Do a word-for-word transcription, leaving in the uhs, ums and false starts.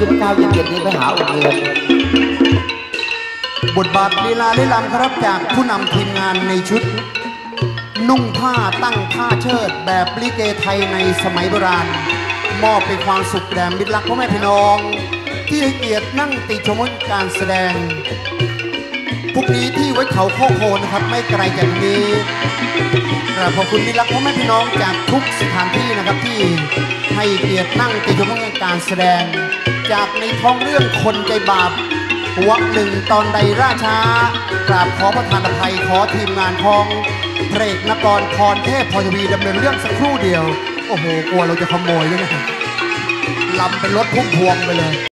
กินข้าวเย็นๆนี้ไปหาอุ่นเรือนบทบาทลีลาเล่ลำครับจากผู้นำทีมงานในชุดนุ่งผ้าตั้งผ้าเชิดแบบลิเกไทยในสมัยโบราณมอบเป็นความสุขแด่มิตรรักพ่อแม่พี่น้องที่ให้เกียรตินั่งติชมการแสดงพวกนี้ที่ไว้เขาโคโคนะครับไม่ไกลจากนี้กราบขอบคุณมิตรรักพ่อแม่พี่น้องจากทุกสถานที่นะครับที่ให้เกียรตินั่งติชมการแสดงจากในท้องเรื่องคนใจบาปวรรคหนึ่งตอนใดราชากราบขอประทานอภัยขอทีมงานของพระเอกนกรพรเทพพรทวีดำเนินเรื่องสักครู่เดียวโอ้โหกลัวเราจะขโมยด้วยนะลำเป็นรถพุ่มพวงไปเลย